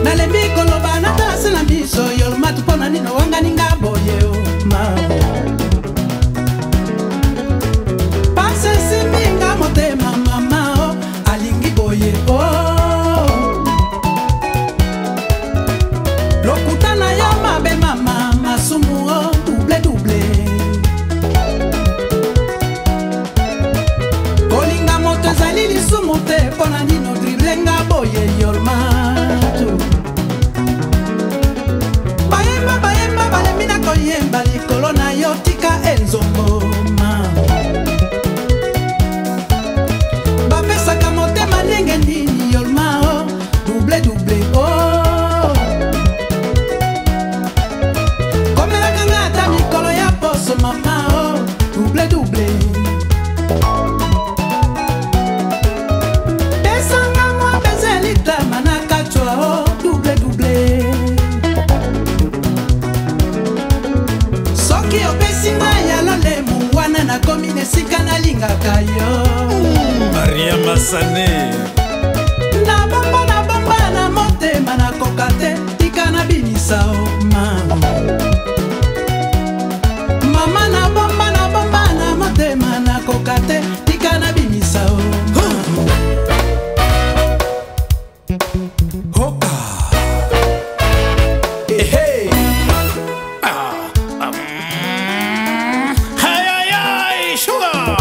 nalembi koloba natala na miso yo matu pona nino wanga ninga boye o mama pase siminga motema mama o alingi boye o lokutana ya mabe mama masumu o double double kolinga moto ezali lisumu te pona nino driblenga boye yormatu bayemba balemina koyemba likolo na yo tika enzongo bapesaka motema ndenge nini yorma o double double o komelaka nga ata mikolo ya poso mama o double double pesanga mwa bezelitama na kachwa o double double soki opesi ngai ya lolemu wana nakomi nesika nalingaka yo Maria Masane nabomba na motema nakoka te tika na binisa o mama nabomba na motema nakoka te tika na binisa o Hoka Hey Hey Sugar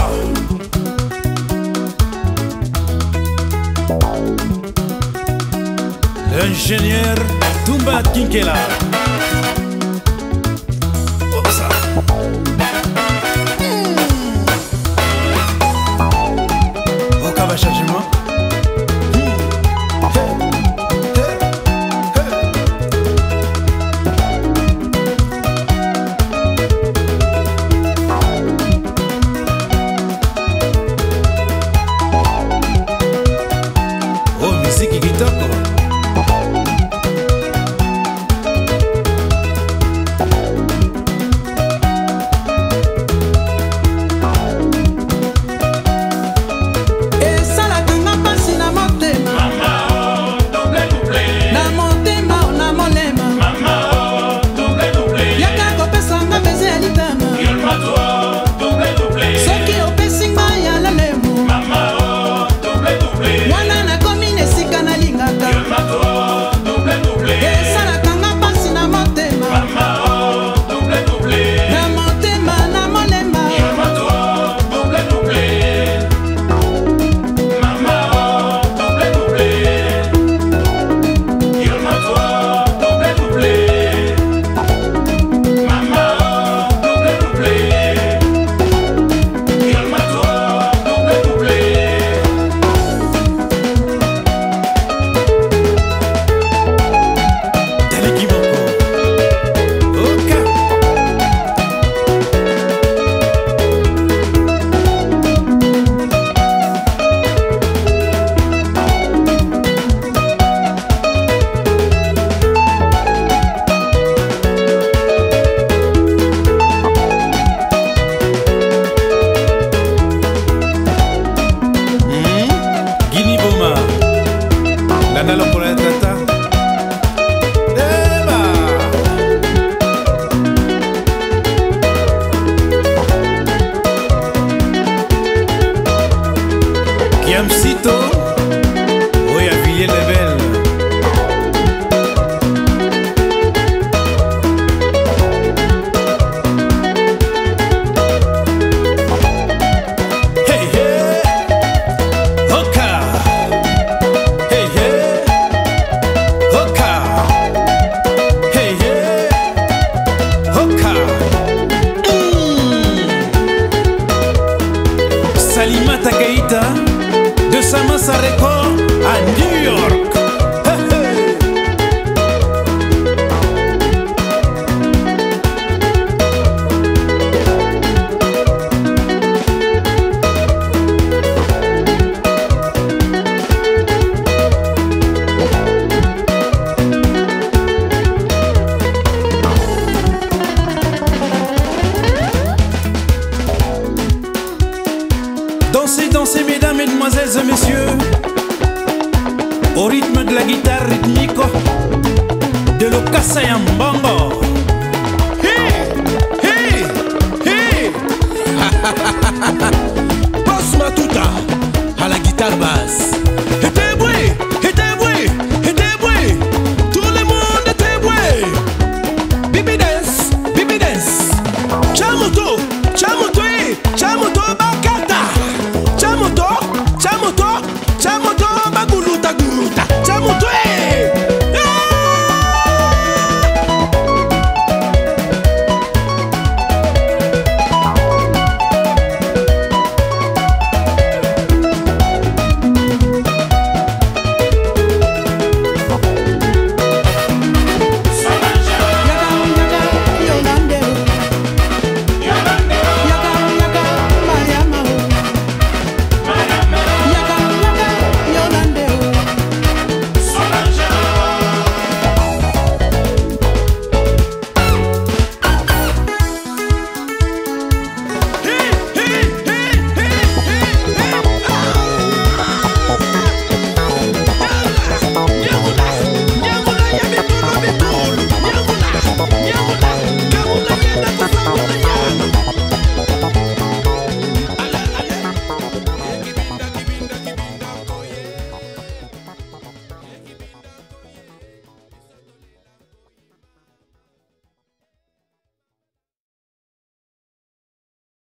L'ingénieur Tumba Kinkela Opsa Hoka va chargement Oh, musique kitoko esalaka nga kasa ya mbongo